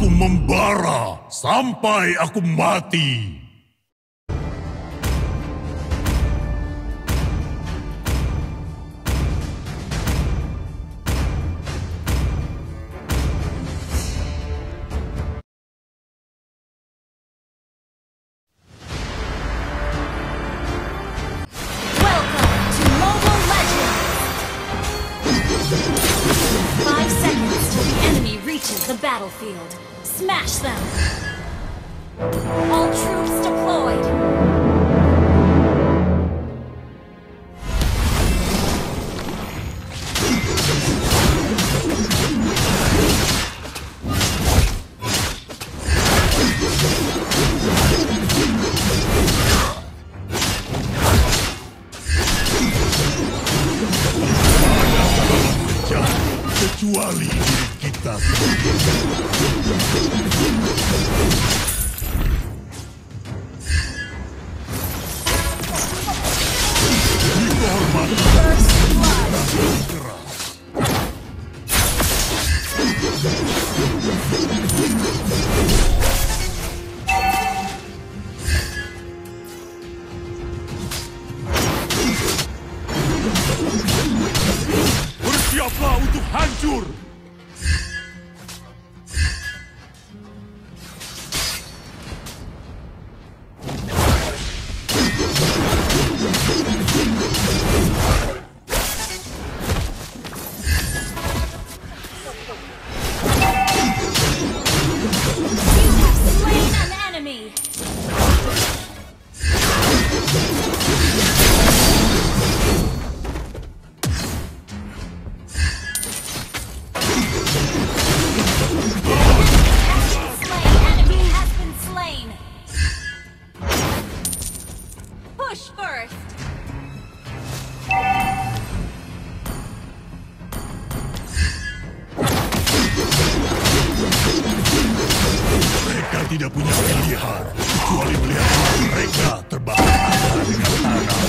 Aku membara sampai aku mati. The battlefield. Smash them! All troops deployed! Kecuali kita bersiaplah untuk hancur. Tidak punya pilihan kecuali melihat mereka terbakar dengan tanah.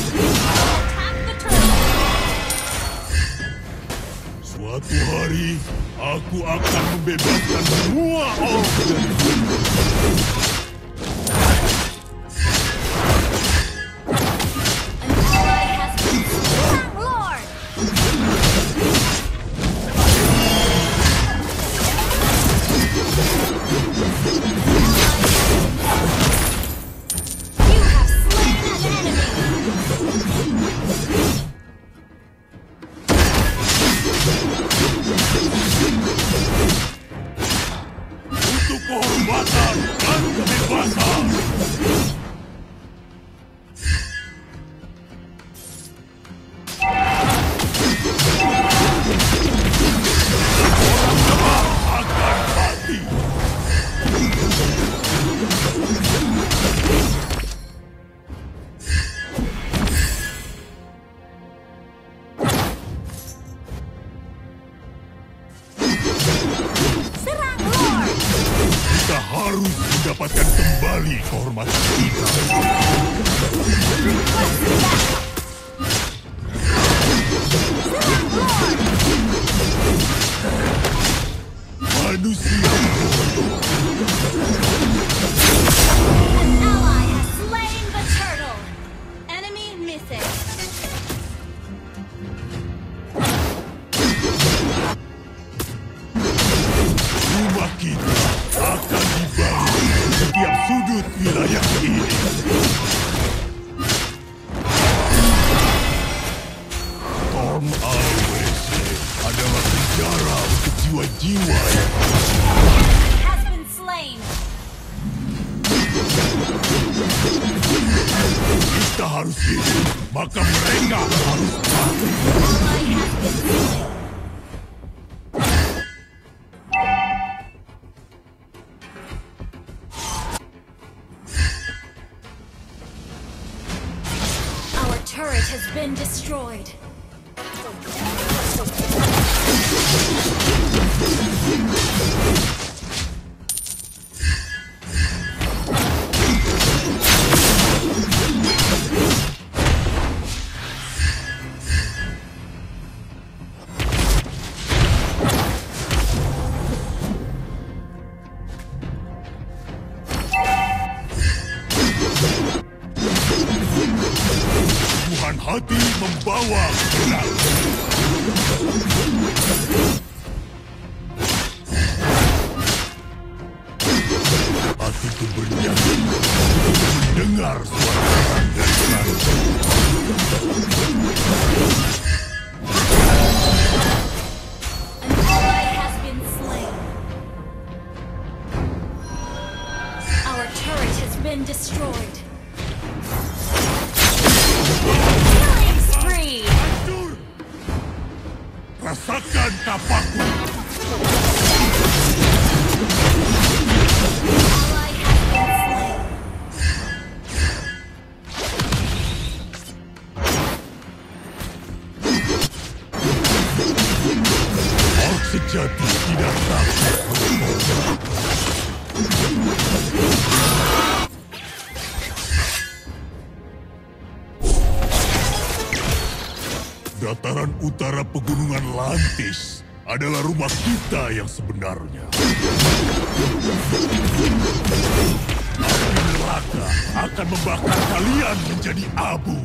Suatu hari aku akan membebaskan semua orang dari dunia. Untuk kehormatan dan kebebasan. Orang lemah akan mati. Kita harus mendapatkan kembali kehormatan kita. Manusia bodoh. An ally has slain the turtle. Enemy missing. Rumah kita akan dibangun di setiap sudut wilayah ini. Storm AWC adalah penjara untuk jiwa-jiwa yang Has been slain. kita harus hidup, maka mereka harus mati. Ally has been slain. Our turret has been destroyed. dengar suara perang dari sana. An ally has been slain. Our turret has been destroyed. Killing spree! Hancur! Rasakan tapakku. Ally has been slain. Orc sejati tidak takut berkorban. Dataran utara Pegunungan Lantis adalah rumah kita yang sebenarnya. Api neraka akan membakar kalian menjadi abu.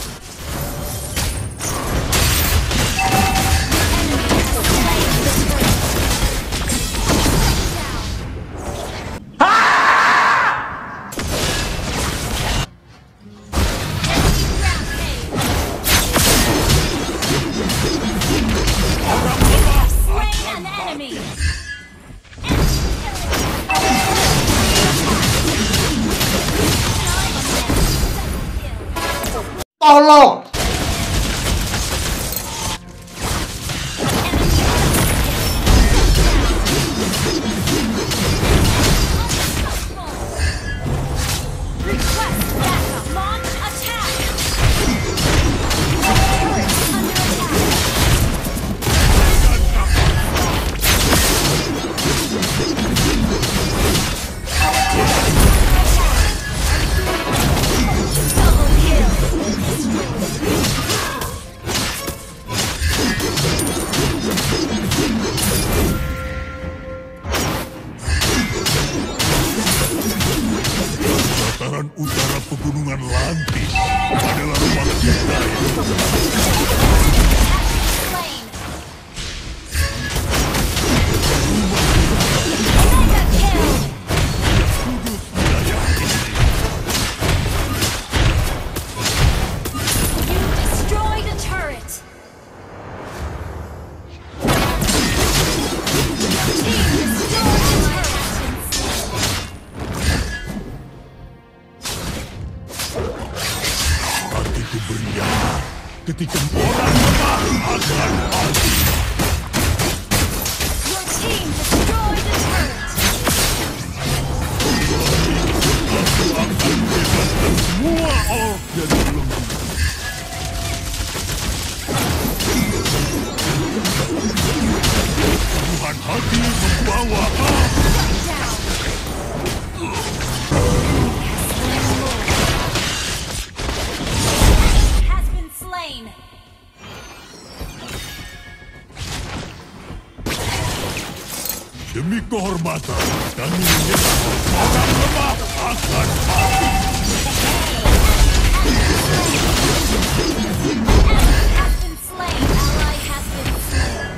Tolong! Request backup. Launch attack. Turret under attack. Double kill. Dataran utara Pegunungan Lantis adalah rumah kita yang Slain. Mega kill. sudut wilayah ini. You destroyed a turret. Your team destroyed a turret. Hatiku beriak ketika orang lemah akan mati. Your team destroyed a turret. Aku akan membebaskan semua orc dari belenggu. Tuhan hati membawa aku. Has been slain. Demi kehormatan, kami menyerah. Orang lemah akan mati. Has been slain. Ally has been slain.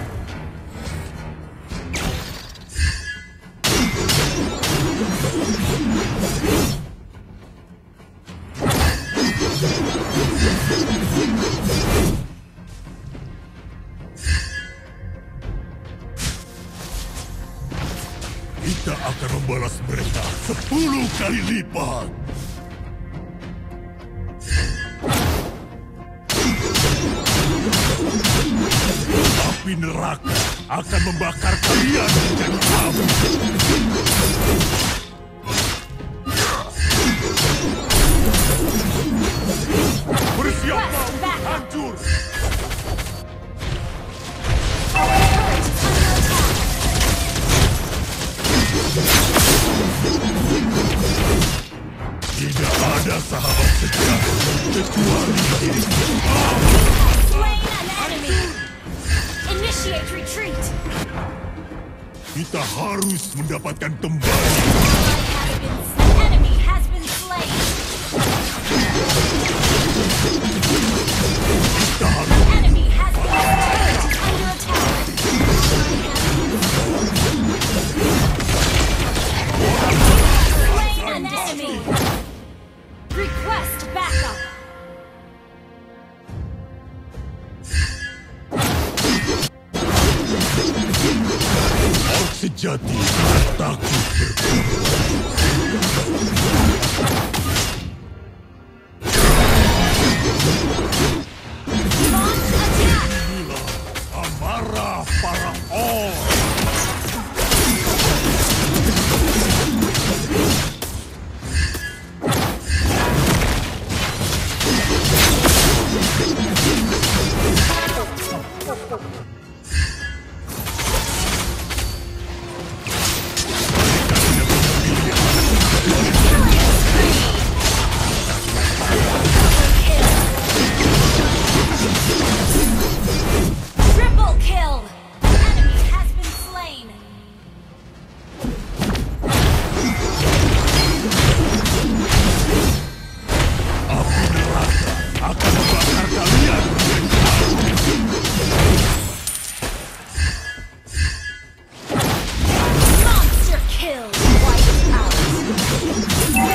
Kita akan membalas mereka 10 kali lipat. Api neraka akan membakar kalian menjadi abu. Bersiaplah untuk hancur. Our turret is under attack. Tidak ada sahabat sejati kecuali diriku. Slain an enemy. Initiate retreat. Kita harus mendapatkan kembali. Enemy has been slain. Kita harus Enemy has been turret is under attack. Slain an enemy. mati saat takut berkorban. Launch attack! Inilah amarah para Or. Triple kill! Enemy has been slain! Api neraka akan membakar kalian menjadi Monster kill! Wiped out!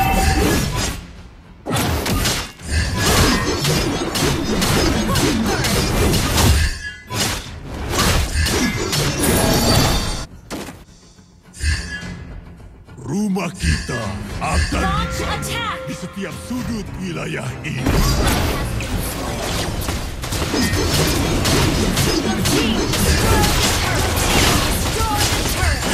rumah kita akan Launch dibangun attack! di setiap sudut wilayah ini. Your team destroyed the turret!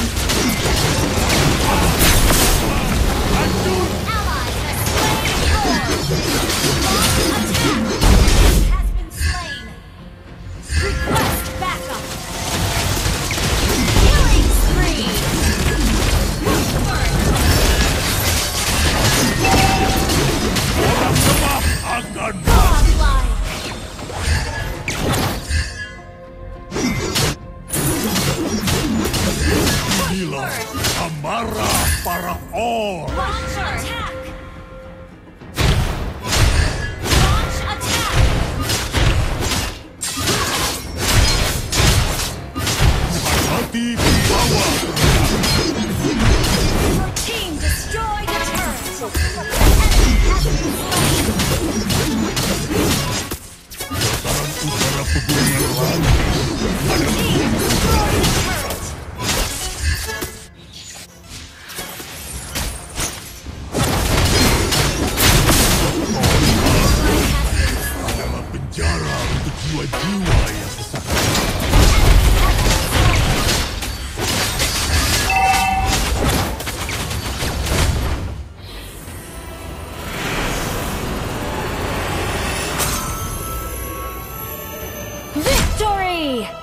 Ally has slain Thor! Launch attack! Has been slain! Request backup! Killing spree! Orang lemah akan Godlike! inilah amarah para Or. Launch attack! Launch attack! Hati di bawah. Your team destroyed a turret! Enemy has been slain! Dataran utara pegunungan lantis Your team destroyed a turret! adalah penjara untuk jiwa-jiwa yang sesat. Victory!